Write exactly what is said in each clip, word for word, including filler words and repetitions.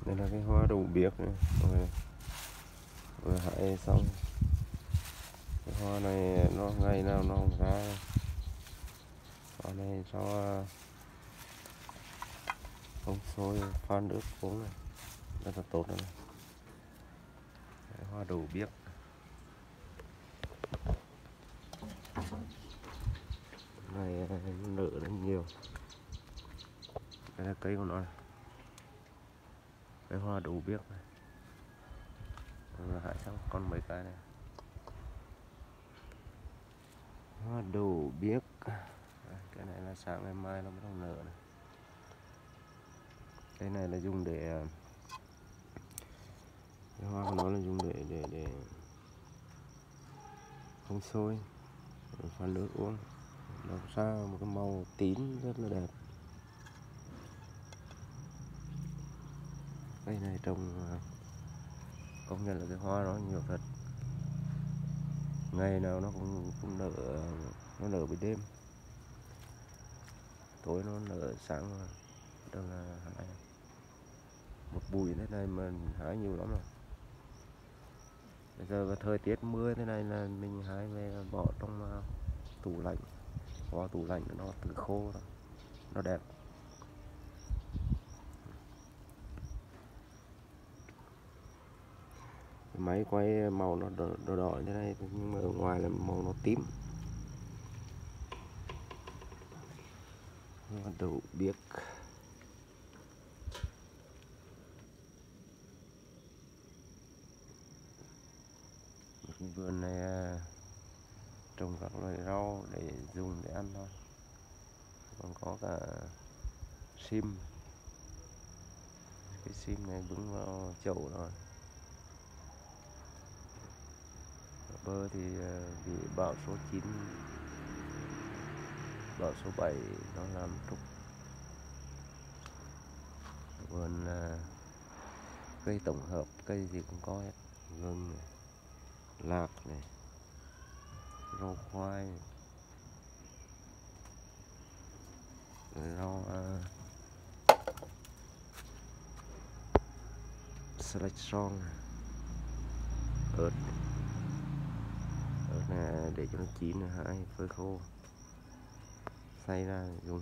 Đây là cái hoa đậu biếc này, rồi vừa hái xong. Cái hoa này nó ngày nào nó không ra. Hoa này cho không sôi pha nước uống này, rất là tốt này. Đấy, hoa đậu biếc này nở rất nhiều. Đây là cây của nó này. Cái hoa đậu biếc này. Rồi hái xong còn mấy cái này. Hoa đậu biếc. Cái này là sáng ngày mai nó mới không nở này. Cái này là dùng để cái hoa của nó là dùng để để để không sôi, pha nước uống, nó ra một cái màu tím rất là đẹp. Cây này trồng công nhận là cái hoa nó nhiều thật, ngày nào nó cũng cũng nở, nó nở buổi đêm, tối nó nở sáng rồi. Đó là hái một bụi thế này mà hái nhiều lắm rồi. Bây giờ thời tiết mưa thế này là mình hái về bỏ trong tủ lạnh, bỏ tủ lạnh nó tự khô rồi, nó đẹp. Cái máy quay màu nó đỏ, đỏ đỏ như này nhưng mà ở ngoài là màu nó tím. Hoa đậu biếc. Cái vườn này trồng các loại rau để dùng để ăn thôi, còn có cả sim. Cái sim này bứng vào chậu rồi. Bơ thì bị bão số chín, bão số bảy nó làm trục. Vườn cây tổng hợp, cây gì cũng có hết, gừng này, lạc này, rau khoai, rau uh, selection, ớt. Ớt này để cho nó chín là hái phơi khô, xay ra dùng.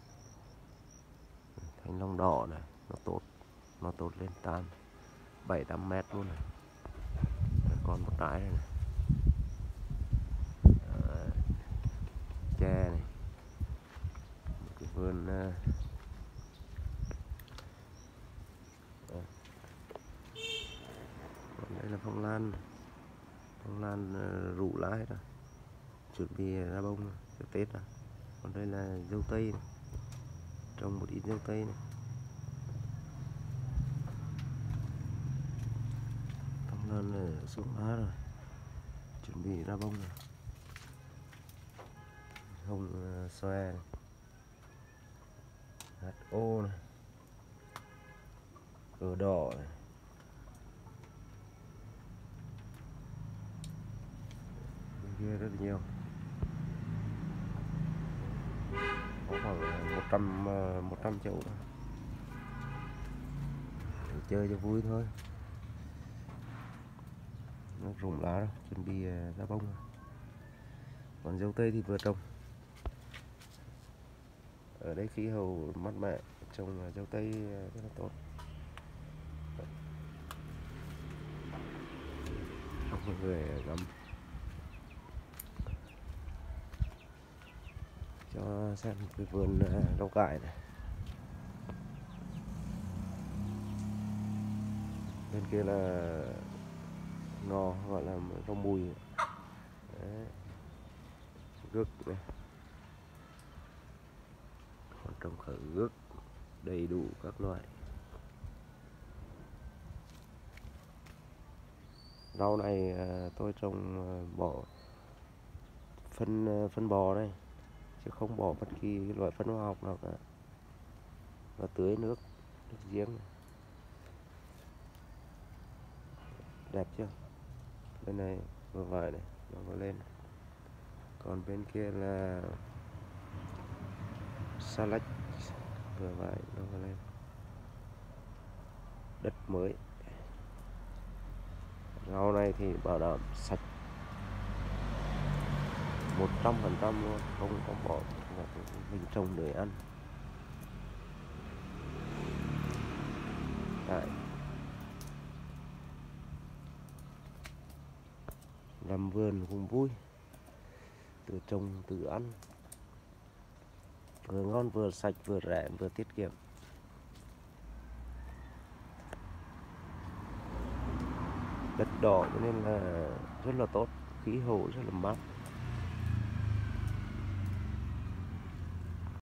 Thanh long đỏ này nó tốt, nó tốt lên tám bảy tám mét luôn này. Còn một trái này, này. À, tre này, một cái vườn uh, còn đây là phong lan, phong lan uh, rủ lá hết rồi, chuẩn bị ra bông cho Tết rồi. Còn đây là dâu tây này. Trồng một ít dâu tây này. Phong lan là xuống lá rồi, chuẩn bị ra bông rồi. Hồng uh, xoe này, hạt ô này, cờ đỏ này, bên kia rất là nhiều, có khoảng một trăm một trăm chậu đó. Để chơi cho vui thôi, nó rụng lá rồi, chuẩn bị ra bông rồi. Còn dâu tây thì vừa trồng. Ở đây khí hậu mát mẻ, trồng dâu tây rất là tốt. Mọi người ngắm cho xem cái vườn rau cải này. Bên kia là ngò, gọi là rau mùi. Đấy. Gấc này, còn trồng khởi gấc đầy đủ các loại. Rau này tôi trồng bỏ phân phân bò đây, chứ không bỏ bất kỳ loại phân hóa học nào cả, và tưới nước, nước giếng này. Đẹp chưa? Bên này vừa vải này nó có lên, còn bên kia là salad vừa vải nó có lên. đất mới. Rau này thì bảo đảm sạch một trăm phần trăm luôn, không có bỏ, mình trồng để ăn. Đấy. Làm vườn cũng vui, tự trồng tự ăn, vừa ngon vừa sạch vừa rẻ vừa tiết kiệm. Đất đỏ cho nên là rất là tốt, khí hậu rất là mát.